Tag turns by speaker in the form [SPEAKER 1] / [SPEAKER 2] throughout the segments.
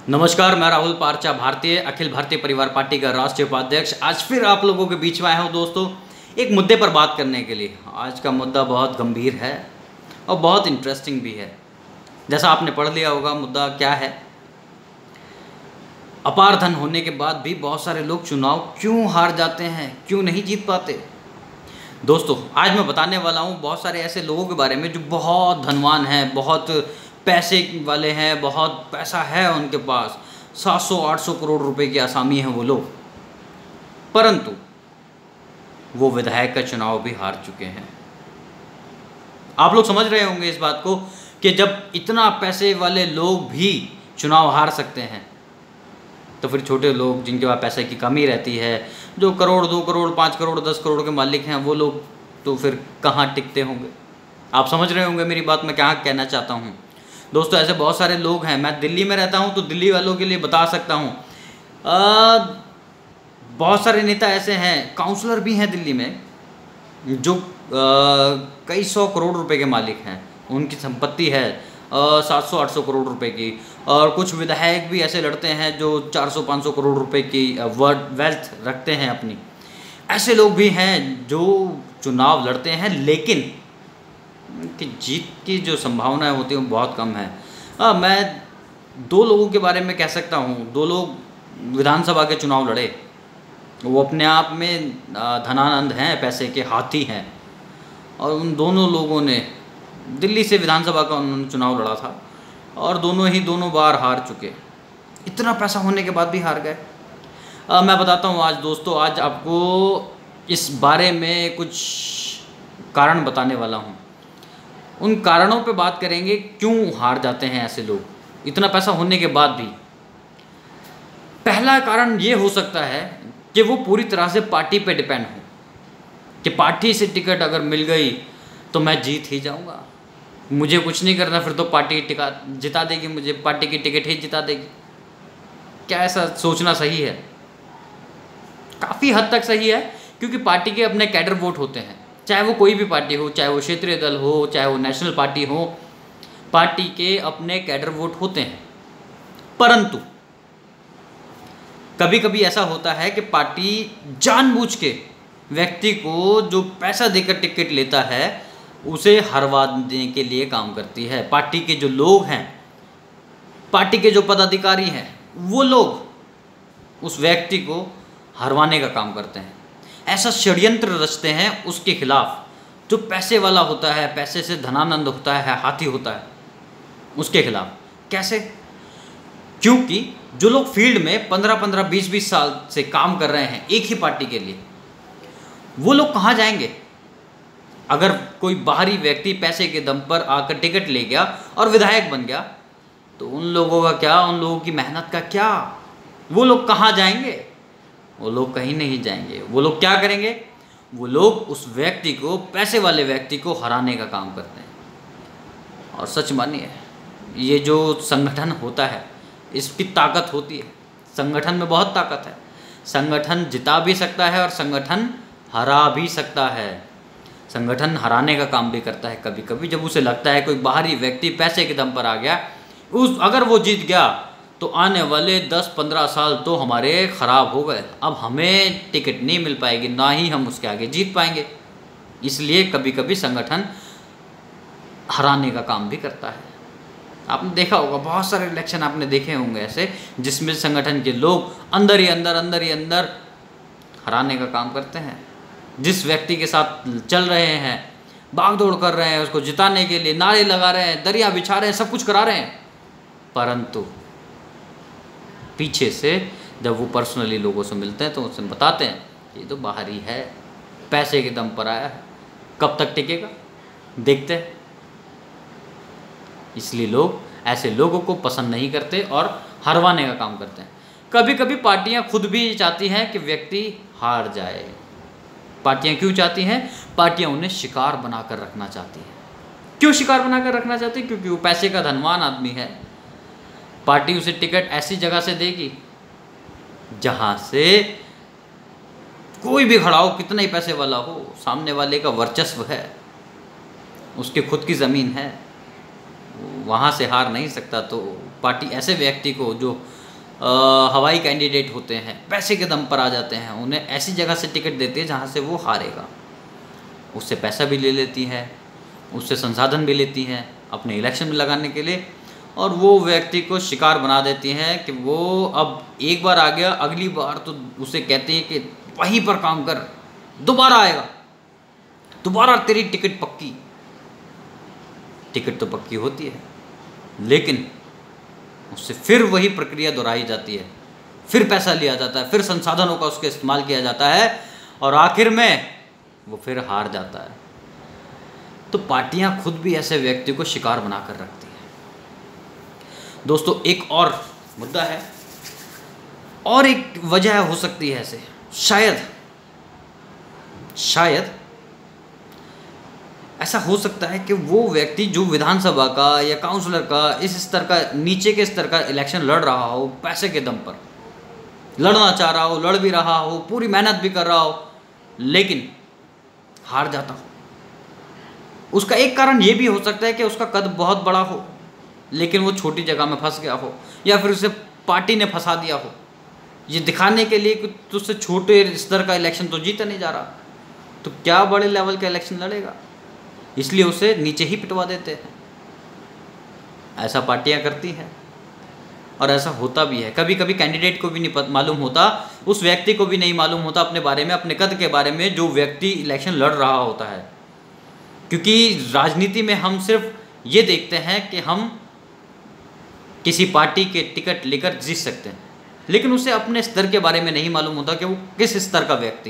[SPEAKER 1] नमस्कार, मैं राहुल पारचा, भारतीय अखिल भारतीय परिवार पार्टी का राष्ट्रीय उपाध्यक्ष। आज फिर आप लोगों के बीच में आया हूँ दोस्तों, एक मुद्दे पर बात करने के लिए। आज का मुद्दा बहुत गंभीर है और बहुत इंटरेस्टिंग भी है। जैसा आपने पढ़ लिया होगा, मुद्दा क्या है। अपार धन होने के बाद भी बहुत सारे लोग चुनाव क्यों हार जाते हैं, क्यों नहीं जीत पाते। दोस्तों, आज मैं बताने वाला हूँ बहुत सारे ऐसे लोगों के बारे में जो बहुत धनवान हैं, बहुत पैसे वाले हैं, बहुत पैसा है उनके पास, 700-800 करोड़ रुपए की आसामी हैं वो लोग, परंतु वो विधायक का चुनाव भी हार चुके हैं। आप लोग समझ रहे होंगे इस बात को कि जब इतना पैसे वाले लोग भी चुनाव हार सकते हैं, तो फिर छोटे लोग जिनके पास पैसे की कमी रहती है, जो करोड़, 2 करोड़, 5 करोड़, 10 करोड़ के मालिक हैं, वो लोग तो फिर कहाँ टिकते होंगे। आप समझ रहे होंगे मेरी बात मैं क्या कहना चाहता हूँ। दोस्तों, ऐसे बहुत सारे लोग हैं। मैं दिल्ली में रहता हूँ तो दिल्ली वालों के लिए बता सकता हूँ, बहुत सारे नेता ऐसे हैं, काउंसलर भी हैं दिल्ली में, जो कई 100 करोड़ रुपए के मालिक हैं। उनकी संपत्ति है 700-800 करोड़ रुपए की। और कुछ विधायक भी ऐसे लड़ते हैं जो 400-500 करोड़ रुपए की वेल्थ रखते हैं अपनी। ऐसे लोग भी हैं जो चुनाव लड़ते हैं, लेकिन कि जीत की जो संभावनाएं होती हैं वो बहुत कम है। मैं 2 लोगों के बारे में कह सकता हूँ। 2 लोग विधानसभा के चुनाव लड़े, वो अपने आप में धनानंद हैं, पैसे के हाथी हैं, और उन दोनों लोगों ने दिल्ली से विधानसभा का उन्होंने चुनाव लड़ा था, और दोनों बार हार चुके। इतना पैसा होने के बाद भी हार गए। मैं बताता हूँ आज दोस्तों, आज आपको इस बारे में कुछ कारण बताने वाला हूँ। उन कारणों पे बात करेंगे क्यों हार जाते हैं ऐसे लोग इतना पैसा होने के बाद भी। पहला कारण ये हो सकता है कि वो पूरी तरह से पार्टी पे डिपेंड हो, कि पार्टी से टिकट अगर मिल गई तो मैं जीत ही जाऊंगा, मुझे कुछ नहीं करना, फिर तो पार्टी जिता देगी, मुझे पार्टी की टिकट ही जिता देगी। क्या ऐसा सोचना सही है? काफ़ी हद तक सही है, क्योंकि पार्टी के अपने कैडर वोट होते हैं, चाहे वो कोई भी पार्टी हो, चाहे वो क्षेत्रीय दल हो, चाहे वो नेशनल पार्टी हो, पार्टी के अपने कैडर वोट होते हैं। परंतु कभी कभी ऐसा होता है कि पार्टी जानबूझ के व्यक्ति को जो पैसा देकर टिकट लेता है उसे हरवाने के लिए काम करती है। पार्टी के जो लोग हैं, पार्टी के जो पदाधिकारी हैं, वो लोग उस व्यक्ति को हरवाने का काम करते हैं। ऐसा षड्यंत्र रचते हैं उसके खिलाफ, जो पैसे वाला होता है, पैसे से धनानंद होता है, हाथी होता है, उसके खिलाफ। कैसे? क्योंकि जो लोग फील्ड में 15-15, 20-20 साल से काम कर रहे हैं एक ही पार्टी के लिए, वो लोग कहाँ जाएंगे? अगर कोई बाहरी व्यक्ति पैसे के दम पर आकर टिकट ले गया और विधायक बन गया, तो उन लोगों का क्या, उन लोगों की मेहनत का क्या? वो लोग कहाँ जाएंगे? वो लोग कहीं नहीं जाएंगे। वो लोग क्या करेंगे? वो लोग उस व्यक्ति को, पैसे वाले व्यक्ति को हराने का काम करते हैं। और सच मानिए, ये जो संगठन होता है, इसकी ताकत होती है। संगठन में बहुत ताकत है। संगठन जिता भी सकता है और संगठन हरा भी सकता है। संगठन हराने का काम भी करता है कभी कभी, जब उसे लगता है कोई बाहरी व्यक्ति पैसे के दम पर आ गया, अगर वो जीत गया तो आने वाले 10-15 साल तो हमारे ख़राब हो गए, अब हमें टिकट नहीं मिल पाएगी, ना ही हम उसके आगे जीत पाएंगे। इसलिए कभी कभी संगठन हराने का काम भी करता है। आपने देखा होगा, बहुत सारे इलेक्शन आपने देखे होंगे ऐसे, जिसमें संगठन के लोग अंदर ही अंदर हराने का काम करते हैं। जिस व्यक्ति के साथ चल रहे हैं, भागदौड़ कर रहे हैं, उसको जिताने के लिए नारे लगा रहे हैं, दरिया बिछा रहे हैं, सब कुछ करा रहे हैं, परंतु पीछे से जब वो पर्सनली लोगों से मिलते हैं तो उससे बताते हैं ये तो बाहरी है, पैसे के दम पर आया है, कब तक टिकेगा, देखते हैं। इसलिए लोग ऐसे लोगों को पसंद नहीं करते और हरवाने का काम करते हैं। कभी कभी पार्टियां खुद भी चाहती हैं कि व्यक्ति हार जाए। पार्टियां क्यों चाहती हैं? पार्टियां उन्हें शिकार बनाकर रखना चाहती हैं। क्यों शिकार बनाकर रखना चाहती है? क्योंकि वो पैसे का धनवान आदमी है। पार्टी उसे टिकट ऐसी जगह से देगी जहां से कोई भी खड़ा हो, कितना ही पैसे वाला हो, सामने वाले का वर्चस्व है, उसके खुद की ज़मीन है, वहाँ से हार नहीं सकता, तो पार्टी ऐसे व्यक्ति को जो हवाई कैंडिडेट होते हैं, पैसे के दम पर आ जाते हैं, उन्हें ऐसी जगह से टिकट देती है जहाँ से वो हारेगा। उससे पैसा भी ले लेती है, उससे संसाधन भी लेती है अपने इलेक्शन में लगाने के लिए, और वो व्यक्ति को शिकार बना देती हैं कि वो अब एक बार आ गया, अगली बार तो उसे कहते हैं कि वहीं पर काम कर, दोबारा आएगा, दोबारा तेरी टिकट पक्की। टिकट तो पक्की होती है, लेकिन उससे फिर वही प्रक्रिया दोहराई जाती है, फिर पैसा लिया जाता है, फिर संसाधनों का उसके इस्तेमाल किया जाता है, और आखिर में वो फिर हार जाता है। तो पार्टियां खुद भी ऐसे व्यक्ति को शिकार बनाकर रखती हैं। दोस्तों, एक और मुद्दा है, और एक वजह हो सकती है ऐसे, शायद ऐसा हो सकता है कि वो व्यक्ति जो विधानसभा का या काउंसलर का इस स्तर का, नीचे के स्तर का इलेक्शन लड़ रहा हो, पैसे के दम पर लड़ना चाह रहा हो, लड़ भी रहा हो, पूरी मेहनत भी कर रहा हो, लेकिन हार जाता हो। उसका एक कारण ये भी हो सकता है कि उसका कद बहुत बड़ा हो, लेकिन वो छोटी जगह में फंस गया हो, या फिर उसे पार्टी ने फंसा दिया हो, ये दिखाने के लिए कि तुझसे छोटे स्तर का इलेक्शन तो जीता नहीं जा रहा, तो क्या बड़े लेवल का इलेक्शन लड़ेगा, इसलिए उसे नीचे ही पिटवा देते हैं। ऐसा पार्टियां करती हैं, और ऐसा होता भी है। कभी कभी कैंडिडेट को भी नहीं मालूम होता, उस व्यक्ति को भी नहीं मालूम होता अपने बारे में, अपने कद के बारे में, जो व्यक्ति इलेक्शन लड़ रहा होता है। क्योंकि राजनीति में हम सिर्फ ये देखते हैं कि हम किसी पार्टी के टिकट लेकर जीत सकते हैं, लेकिन उसे अपने स्तर के बारे में नहीं मालूम होता कि वो किस स्तर का व्यक्ति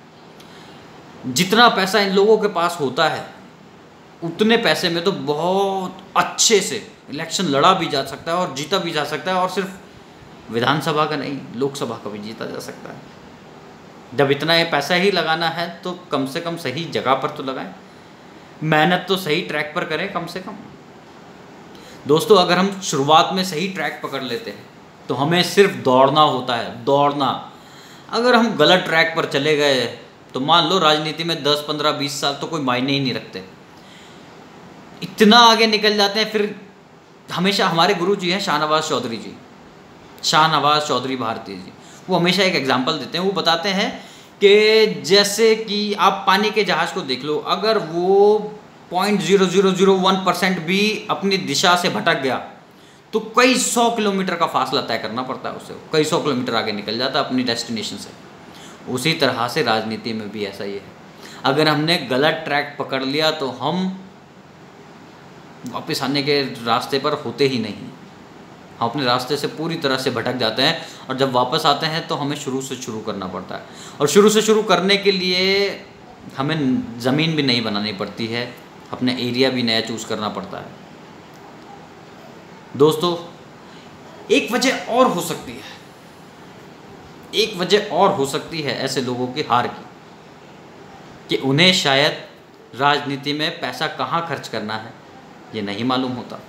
[SPEAKER 1] है। जितना पैसा इन लोगों के पास होता है, उतने पैसे में तो बहुत अच्छे से इलेक्शन लड़ा भी जा सकता है और जीता भी जा सकता है, और सिर्फ विधानसभा का नहीं, लोकसभा का भी जीता जा सकता है। जब इतना ये पैसा ही लगाना है तो कम से कम सही जगह पर तो लगाएं, मेहनत तो सही ट्रैक पर करें कम से कम। दोस्तों, अगर हम शुरुआत में सही ट्रैक पकड़ लेते हैं तो हमें सिर्फ दौड़ना होता है, दौड़ना। अगर हम गलत ट्रैक पर चले गए तो मान लो राजनीति में 10, 15, 20 साल तो कोई मायने ही नहीं रखते, इतना आगे निकल जाते हैं। फिर हमेशा हमारे गुरु जी हैं शाहनवाज चौधरी जी, शाहनवाज चौधरी भारती जी, वो हमेशा एक एग्जाम्पल देते हैं। वो बताते हैं कि जैसे कि आप पानी के जहाज़ को देख लो, अगर वो 0.0001% भी अपनी दिशा से भटक गया तो कई 100 किलोमीटर का फासला तय करना पड़ता है उसे, कई 100 किलोमीटर आगे निकल जाता है अपनी डेस्टिनेशन से। उसी तरह से राजनीति में भी ऐसा ही है, अगर हमने गलत ट्रैक पकड़ लिया तो हम वापस आने के रास्ते पर होते ही नहीं, हम अपने रास्ते से पूरी तरह से भटक जाते हैं, और जब वापस आते हैं तो हमें शुरू से शुरू करना पड़ता है। और शुरू से शुरू करने के लिए हमें ज़मीन भी नई बनानी पड़ती है, अपने एरिया भी नया चूज़ करना पड़ता है। दोस्तों, एक वजह और हो सकती है, एक वजह और हो सकती है ऐसे लोगों की हार की, कि उन्हें शायद राजनीति में पैसा कहाँ खर्च करना है ये नहीं मालूम होता।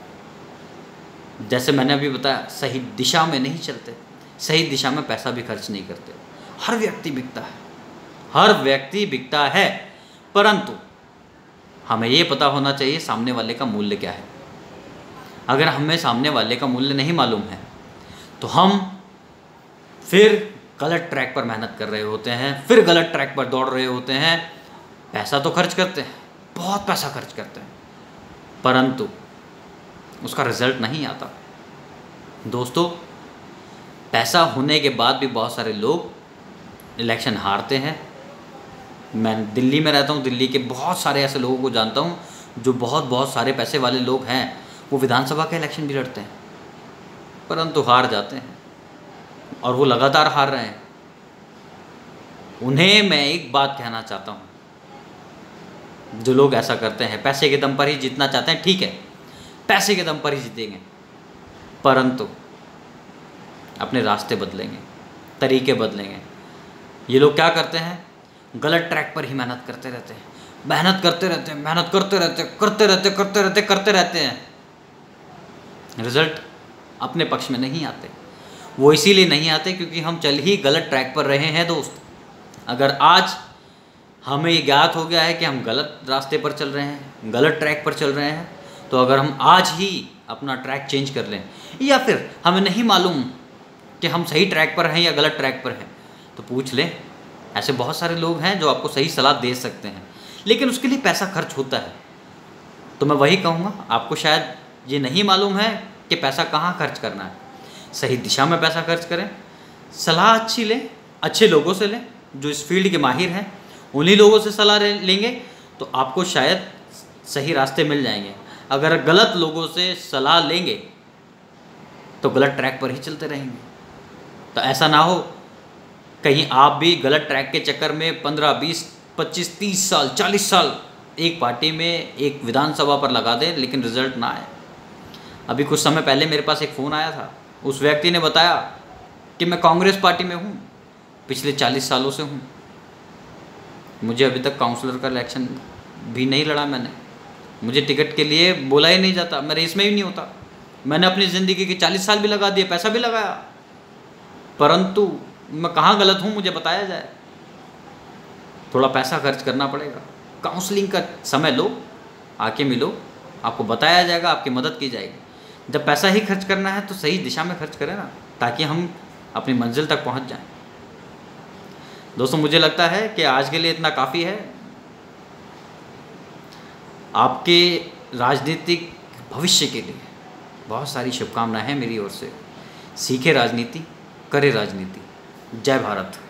[SPEAKER 1] जैसे मैंने अभी बताया, सही दिशा में नहीं चलते, सही दिशा में पैसा भी खर्च नहीं करते। हर व्यक्ति बिकता है, हर व्यक्ति बिकता है, परंतु हमें ये पता होना चाहिए सामने वाले का मूल्य क्या है। अगर हमें सामने वाले का मूल्य नहीं मालूम है तो हम फिर गलत ट्रैक पर मेहनत कर रहे होते हैं, फिर गलत ट्रैक पर दौड़ रहे होते हैं। पैसा तो खर्च करते हैं, बहुत पैसा खर्च करते हैं, परंतु उसका रिजल्ट नहीं आता। दोस्तों, पैसा होने के बाद भी बहुत सारे लोग इलेक्शन हारते हैं। मैं दिल्ली में रहता हूँ, दिल्ली के बहुत सारे ऐसे लोगों को जानता हूँ जो बहुत सारे पैसे वाले लोग हैं, वो विधानसभा का इलेक्शन भी लड़ते हैं परंतु हार जाते हैं, और वो लगातार हार रहे हैं। उन्हें मैं एक बात कहना चाहता हूँ, जो लोग ऐसा करते हैं, पैसे के दम पर ही जीतना चाहते हैं, ठीक है, पैसे के दम पर ही जीतेंगे, परंतु अपने रास्ते बदलेंगे, तरीके बदलेंगे। ये लोग क्या करते हैं, गलत ट्रैक पर ही मेहनत करते रहते हैं, मेहनत करते रहते हैं, मेहनत करते रहते हैं, रिजल्ट अपने पक्ष में नहीं आते। वो इसीलिए नहीं आते क्योंकि हम चल ही गलत ट्रैक पर रहे हैं। दोस्त, अगर आज हमें ये ज्ञात हो गया है कि हम गलत रास्ते पर चल रहे हैं, गलत ट्रैक पर चल रहे हैं, तो अगर हम आज ही अपना ट्रैक चेंज कर लें, या फिर हमें नहीं मालूम कि हम सही ट्रैक पर हैं या गलत ट्रैक पर हैं, तो पूछ लें। ऐसे बहुत सारे लोग हैं जो आपको सही सलाह दे सकते हैं, लेकिन उसके लिए पैसा खर्च होता है। तो मैं वही कहूँगा, आपको शायद ये नहीं मालूम है कि पैसा कहाँ खर्च करना है। सही दिशा में पैसा खर्च करें, सलाह अच्छी लें, अच्छे लोगों से लें जो इस फील्ड के माहिर हैं। उन्हीं लोगों से सलाह लेंगे तो आपको शायद सही रास्ते मिल जाएंगे। अगर गलत लोगों से सलाह लेंगे तो गलत ट्रैक पर ही चलते रहेंगे। तो ऐसा ना हो कहीं आप भी गलत ट्रैक के चक्कर में 15, 20, 25, 30 साल, 40 साल एक पार्टी में, एक विधानसभा पर लगा दें, लेकिन रिजल्ट ना आए। अभी कुछ समय पहले मेरे पास एक फ़ोन आया था। उस व्यक्ति ने बताया कि मैं कांग्रेस पार्टी में हूँ, पिछले 40 सालों से हूँ, मुझे अभी तक काउंसलर का इलेक्शन भी नहीं लड़ा मैंने, मुझे टिकट के लिए बोला ही नहीं जाता, मैं रेस में ही नहीं होता। मैंने अपनी ज़िंदगी के 40 साल भी लगा दिए, पैसा भी लगाया, परंतु मैं कहाँ गलत हूँ मुझे बताया जाए। थोड़ा पैसा खर्च करना पड़ेगा, काउंसलिंग का समय लो, आके मिलो, आपको बताया जाएगा, आपकी मदद की जाएगी। जब पैसा ही खर्च करना है तो सही दिशा में खर्च करें ना, ताकि हम अपनी मंजिल तक पहुंच जाएं। दोस्तों, मुझे लगता है कि आज के लिए इतना काफ़ी है। आपके राजनीतिक भविष्य के लिए बहुत सारी शुभकामनाएं हैं मेरी ओर से। सीखे राजनीति, करे राजनीति। जय भारत।